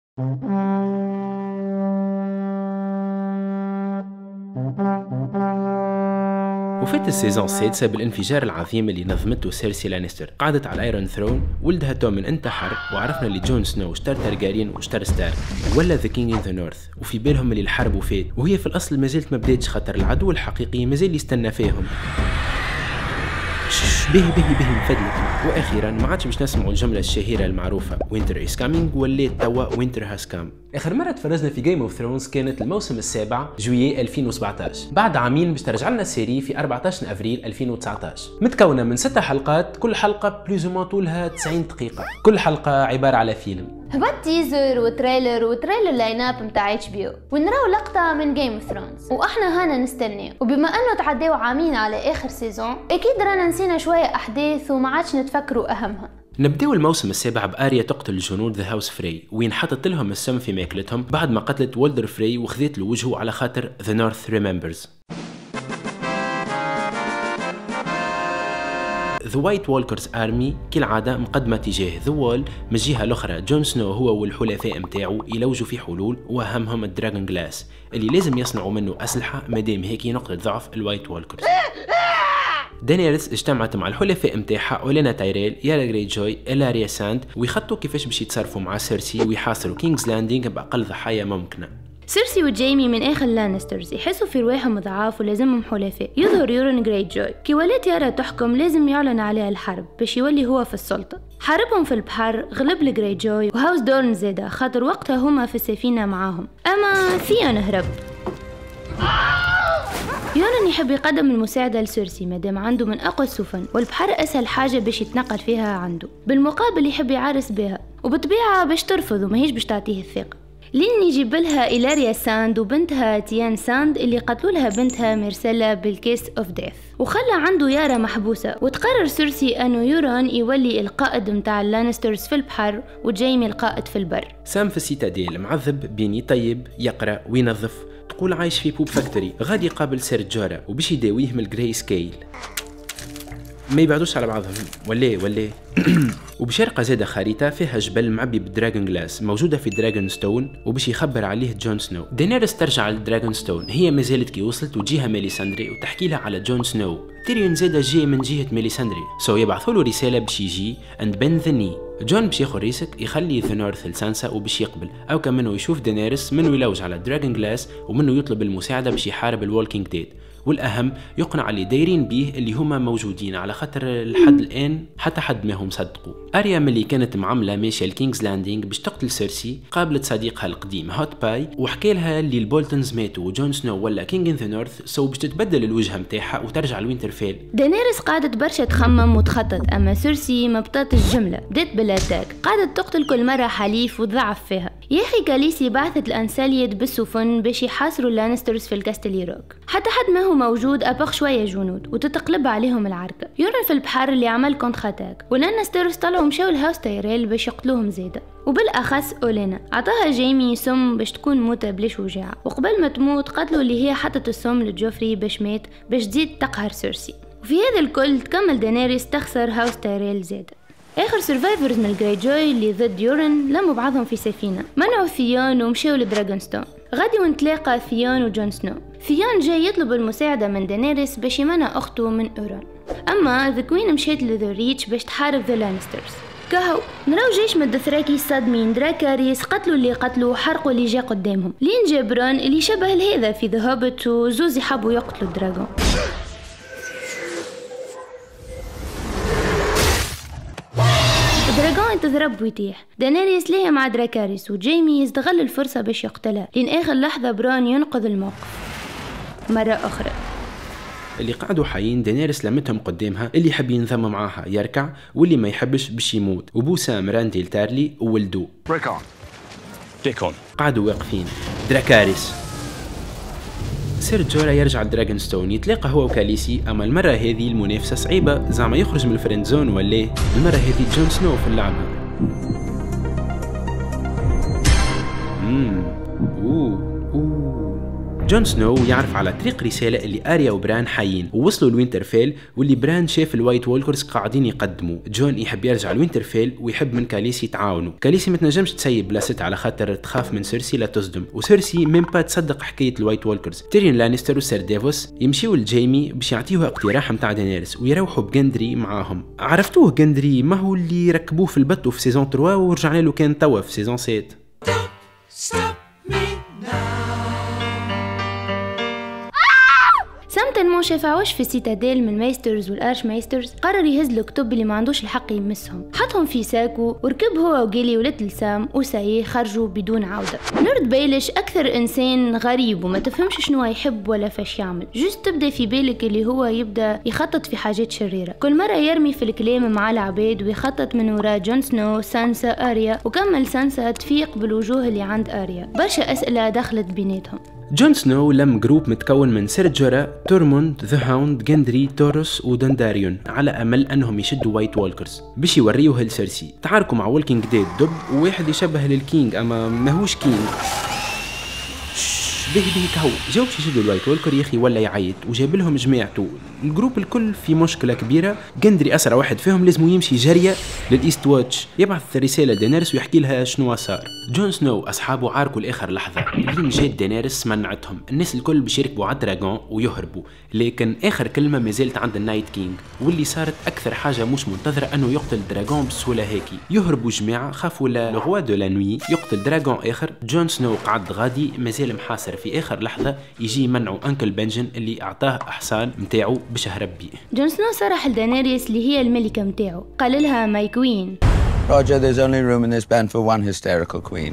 وفات السيزون السادسة بالانفجار العظيم اللي نظمته سيرسي لانستر. قعدت على الايرون ثرون، ولدها تومن انتحر، وعرفنا اللي جون سنو اشترى تارجاريان واشترى ستارك ولا ذا كينج ان ذا نورث، وفي بالهم اللي الحرب وفات، وهي في الاصل مازالت ما بداتش، خاطر العدو الحقيقي مازال يستنى فيهم. به مفدلك. واخيرا ما عادش باش نسمعوا الجمله الشهيره المعروفه وينتر از كامينج، ولات توا وينتر هاز كام. اخر مره تفرجنا في جيم اوف ثرونز كانت الموسم السابع جويي 2017، بعد عامين باش ترجع لنا السيري في 14 افريل 2019، متكونه من 6 حلقات، كل حلقه بلوزومون طولها 90 دقيقه، كل حلقه عباره على فيلم. هبط تيزر وتريلر لاين اب نتاع اتش بي او، ونراو لقطه من جيم اوف ثرونز، واحنا هنا نستناو. وبما انه تعداو عامين على اخر سيزون، اكيد رانا نسينا شويه احداث وما عادش نتفكروا اهمها. نبداو الموسم السابع بآريا تقتل جنود ذا هاوس فري، وين حطت لهم السم في ماكلتهم بعد ما قتلت والدر فري وخذت له وجهه على خاطر ذا نورث ريمبرز. ذا وايت وولكرز ارمي كالعاده مقدمه تجاه ذا وول، من الجهه الاخرى جون سنو هو والحلفاء نتاعو يلوجوا في حلول، واهمهم الدراجون جلاس اللي لازم يصنعوا منه اسلحه، مادام هيك نقطه ضعف الوايت وولكرز. دانيريس اجتمعت مع الحلفاء نتاعها اولينا تايريل، يارا جري جوي، إلاريا ساند، ويخططوا كيفاش باش يتصرفوا مع سيرسي ويحاصروا كينجز لاندينغ باقل ضحايا ممكنه. سيرسي وجايمي من اخر لانسترز يحسوا في رواحهم ضعاف ولازمهم حلفاء. يظهر يورن جري جوي كي ولات يارا تحكم لازم يعلن عليها الحرب باش يولي هو في السلطه. حاربهم في البحر، غلب الجري جوي وهاوس دورن زاده، خاطر وقتها هما في السفينه معاهم، اما ثيون هرب. يورن يحب يقدم المساعدة لسيرسي مادام عنده من أقوى السفن، والبحر أسهل حاجة باش يتنقل فيها عنده، بالمقابل يحب يعرس بها، وبطبيعة باش ترفض وماهيش باش تعطيه الثقة. لين يجيب لها إلاريا ساند وبنتها تيان ساند اللي قتلوا لها بنتها ميرسيلا بالكيس اوف ديث، وخلى عنده يارا محبوسة. وتقرر سيرسي أنه يورون يولي القائد متاع اللانسترز في البحر وجايمي القائد في البر. سام في السيتاديل معذب بين يطيب يقرأ وينظف، تقول عايش في بوب فاكتوري، غادي يقابل سير جورا وباش يداويه من الجراي سكيل، ما يبعدوش على بعضهم ولا وباش يلقى زاده خريطه فيها جبل معبي بالدراجون جلاس موجوده في دراجون ستون، وباش يخبر عليه جون سنو. دينيريس ترجع للدراجون ستون، هي مازالت كي وصلت وتجيها ميليساندري وتحكي لها على جون سنو. تيريون زاده جاي من جهه ميليساندري، يبعثوا له رساله باش يجي اند بن ذا ني. جون باش ياخذ ريسك يخلي ذا نورث لسانسا وباش يقبل، او كان منه يشوف دينيريس، منه يلوج على الدراجون جلاس، ومنه يطلب المساعده باش يحارب الوالكينج ديد، والاهم يقنع اللي دايرين بيه اللي هما موجودين، على خاطر لحد الان حتى حد ما هم صدقوا. اريا ملي كانت معامله ماشيه لكينجز لاندينغ باش تقتل سيرسي، قابلت صديقها القديم هوت باي وحكى لها اللي البولتنز ماتوا وجون سنو ولا كينج ان ذا نورث، باش تتبدل الوجهه نتاعها وترجع لوينترفيل. دانيريس قعدت برشا تخمم وتخطط، اما سيرسي ما بطات الجمله، بدات بالاتاك، قعدت تقتل كل مره حليف وتضعف فيها. يا اخي كاليسي بعثت الانساليد بالسفن باش يحاصروا اللانسترز في الكاستلي روك، حتى حد ما هو موجود ابق شويه جنود وتتقلب عليهم العركه. يورن في البحر اللي عمل كونتر اتاك، واللانسترز طلعوا مشاو لهاوس تايريل باش يقتلوهم زاده، وبالاخص اولينا عطاها جيمي سم باش تكون موتة بلاش وجاعه، وقبل ما تموت قتلوا اللي هي حطت السم لجوفري باش مات باش تزيد تقهر سيرسي. وفي هذا الكل تكمل دانيريس تخسر هاوس تايريل زاده. اخر سيرفايفرز من الجراي جوي اللي ضد يورن لموا بعضهم في سفينه، منعوا ثيون ومشاو لدراغونستون. غادي ونتلاقى ثيون وجون سنو. ثيون جاي يطلب المساعده من دانيريس باش يمنع اخته من اورون، اما ذا كوين مشيت لذا ريتش باش تحارب ذا لانسترز. كهو نراو جيش من الدثراكي صادمين، دراكاريس قتلوا اللي قتلوا وحرقوا اللي جا قدامهم، لين جا برون اللي شبه لهذا في ذا هوبت، وزوز حبوا يقتلوا الدراغون. دراغون تضرب ويطيح، دانيريس ليها مع دراكاريس، وجيمي يستغل الفرصة باش يقتلها، لين آخر لحظة برون ينقذ الموقف مرة أخرى. اللي قعدوا حيين دانيريس لمتهم قدامها، اللي يحب ينضم معاها يركع، واللي ما يحبش باش يموت، وبو سام رانديل تارلي وولدو ريكون قعدوا واقفين. دراكاريس سير جورا يرجع لدراجون ستون، يتلاقى هو وكاليسي، اما المره هذه المنافسه صعيبه، زعما يخرج من الفريند زون ولا المره هذه جون سنو في اللعبه. جون سنو يعرف على طريق رسالة اللي آريا وبران حيين ووصلوا لوينترفيل، واللي بران شاف الوايت وولكرز قاعدين يقدموا. جون يحب يرجع لوينترفيل ويحب من كاليسي يتعاونوا. كاليسي ما تنجمش تسيب بلاصتها على خاطر تخاف من سيرسي لا تصدم، وسيرسي ميم با تصدق حكاية الوايت وولكرز. تيريون لانيستر وسير ديفوس يمشيوا لجيمي باش يعطيوه اقتراح متاع دينيرس ويروحوا بجندري معاهم. عرفتوه جندري ما هو اللي ركبوه في البطو في سيزون 3 ورجعنا له كان توا في سيزون 7. سام تلمون شافعوش في سيتاديل من مايسترز والارش مايسترز، قرر يهز له كتب اللي ما عندوش الحق يمسهم، حطهم في ساكو وركب هو وجيلي ولد سام وسايه خرجوا بدون عوده. لورد بايلش اكثر انسان غريب وما تفهمش شنو يحب ولا فاش يعمل، جست تبدا في بالك اللي هو يبدا يخطط في حاجات شريره، كل مره يرمي في الكلام مع العباد ويخطط من وراء جون سنو سانسا اريا، وكمل سانسا تفيق بالوجوه اللي عند اريا. برشا اسئله دخلت بيناتهم. جون سنو لم جروب متكون من سير جورا، تورموند، ذا هاوند، جندري، توروس ودنداريون على امل انهم يشدوا وايت وولكرز باش يوريوه لسيرسي. تعاركوا مع وولكينج ديد دب وواحد يشبه للكينج اما ماهوش كينج. به كهو جاو باش يشدوا الوايت وولكر يا اخي ولا يعيط، وجاب لهم جماعته. الجروب الكل في مشكله كبيره. جندري اسرع واحد فيهم لازم يمشي جريه للايست واتش يبعث رساله دينيرس ويحكي لها شنو صار. جون سنو اصحابه عاركوا لاخر لحظه، لين جات دينيرس منعتهم. الناس الكل باش يركبوا على الدراغون ويهربوا، لكن اخر كلمه ما زالت عند النايت كينج، واللي صارت اكثر حاجه مش منتظره انه يقتل الدراغون بسهوله هيك. يهربوا جماعه خافوا لا لغوا دو لا نوي يقتل دراغون اخر. جون سنو قعد غادي مازال محاصر في اخر لحظه يجي منعوا انكل بنجن اللي اعطاه احسان متاعو باش هرب بيه. جون سنو صرح لدانيريس اللي هي الملكه متاعو، قال لها ماي كوين. Roger, there's only room in this band for one hysterical queen.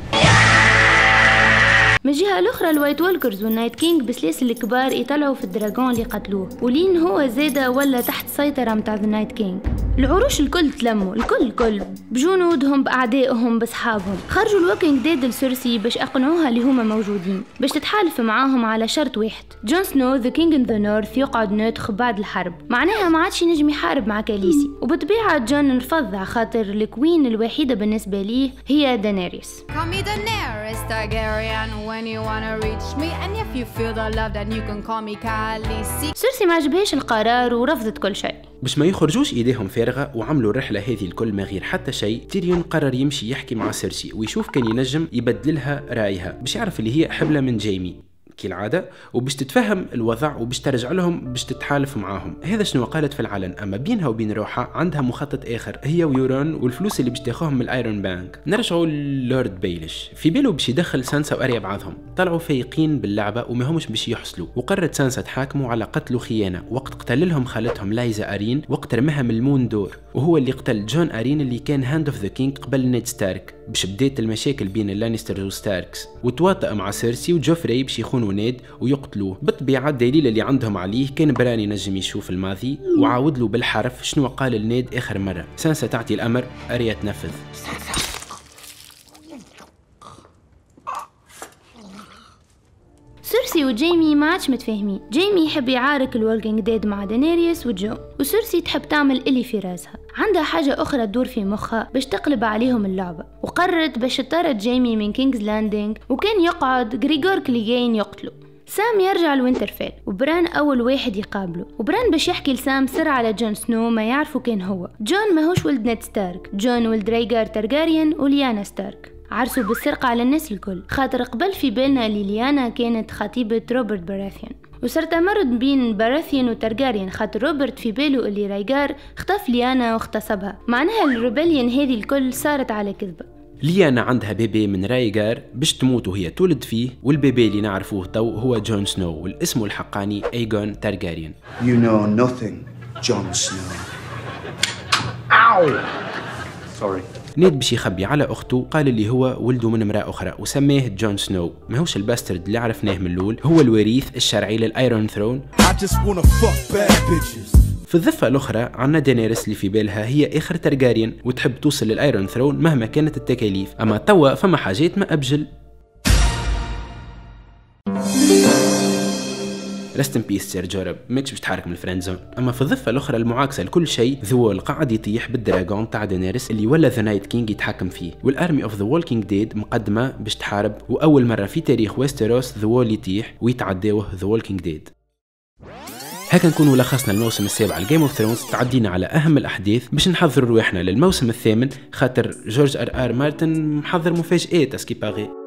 من الجهة الأخرى الوايت وولكرز والنايت كينج بسلاسل الكبار يطلعوا في الدراغون اللي قتلوه، ولين هو زاده ولا تحت سيطرة متاع النايت كينج. العروش الكل تلموا، الكل بجنودهم بأعدائهم بصحابهم. خرجوا الووكينج ديد لسيرسي باش أقنعوها اللي هما موجودين باش تتحالف معاهم على شرط واحد، جون سنو ذا كينج ان ذا نورث يقعد نوتخ بعد الحرب، معناها ما عادش ينجم يحارب مع كاليسي. وبطبيعة جون رفض على خاطر الكوين الوحيدة بالنسبة ليه هي دانيريس. سيرسي ما عجبهاش القرار ورفضت كل شيء. باش ما يخرجوش ايديهم فارغه وعملوا الرحله هذه الكل ما غير حتى شيء، تيريون قرر يمشي يحكي مع سيرسي ويشوف كان ينجم يبدلها رايها باش يعرف اللي هي حبله من جيمي كالعادة، وباش تتفهم الوضع وباش ترجع لهم باش تتحالف معاهم. هذا شنو قالت في العلن، اما بينها وبين روحها عندها مخطط اخر، هي ويورون والفلوس اللي باش تاخوهم من الايرون بانك. نرجعوا للورد بايلش، في باله باش يدخل سانسا واريا بعضهم، طلعوا فايقين باللعبه وما همش باش يحصلوا، وقررت سانسا تحاكمه على قتل وخيانه وقت قتل لهم خالتهم لايزا ارين وقت رماها من المون دور، وهو اللي قتل جون ارين اللي كان هاند اوف ذا كينج قبل نيد ستارك، باش بدات المشاكل بين اللانيستر وستاركس، وتواطأ مع سيرسي وجوفري باش يخونوا نيد ويقتلوه. بالطبيعه الدليل اللي عندهم عليه كان براني نجم يشوف الماضي وعاود له بالحرف شنو قال لنيد اخر مره. سانسا تعطي الامر، اريا تنفذ. سيرسي وجيمي ما عادش متفاهمين. جيمي يحب يعارك الوالكينج ديد مع دانيريس وجون، وسيرسي تحب تعمل اللي في راسها. عندها حاجة أخرى تدور في مخها باش تقلب عليهم اللعبة، وقررت باش تطرد جيمي من كينجز لاندينج، وكان يقعد غريغور كليغين يقتله. سام يرجع لوينترفيل وبران أول واحد يقابله، وبران باش يحكي لسام سر على جون سنو ما يعرفوا كان هو. جون ماهوش ولد نيد ستارك، جون ولد ريغار تارجاريان وليانا ستارك. عرسوا بالسرقة على الناس الكل، خاطر قبل في بالنا اللي ليانا كانت خطيبة روبرت براثيان، وصارت مرض بين براثيان وتارجاريان خاطر روبرت في باله اللي رايغار خطف ليانا واغتصبها. معناها الريبليون هذه الكل صارت على كذبة. ليانا عندها بيبي من رايغار باش تموت وهي تولد فيه، والبيبي اللي نعرفوه تو هو جون سنو والاسم الحقاني ايغون تارجاريان. You know nothing, Jon Snow. Ow! Sorry. نيد باش يخبي على اخته، قال اللي هو ولده من امراه اخرى وسماه جون سنو، ماهوش الباسترد اللي عرفناه من الاول، هو الوريث الشرعي للايرون ثرون. في الضفه الاخرى عنا دينيرس اللي في بالها هي اخر تارجاريان وتحب توصل للايرون ثرون مهما كانت التكاليف، اما توا فما حاجات ما ابجل. رست ان بيس سير جورا، ماكش باش تحرك من الفريند زون. اما في الضفه الاخرى المعاكسه لكل شيء، ذا وول قاعد يطيح بالدراغون تاع دينيريس اللي ولا ذا نايت كينج يتحكم فيه، والارمي اوف ذا وولكينج ديد مقدمه باش تحارب، واول مره في تاريخ ويستروس ذا وول يطيح ويتعداوه ذا وولكينج ديد. هكا نكونوا لخصنا الموسم السابع لجيم اوف ثرونز، تعدينا على اهم الاحداث باش نحضر رواحنا للموسم الثامن، خاطر جورج ار مارتن محضر مفاجآت اسكي باغي.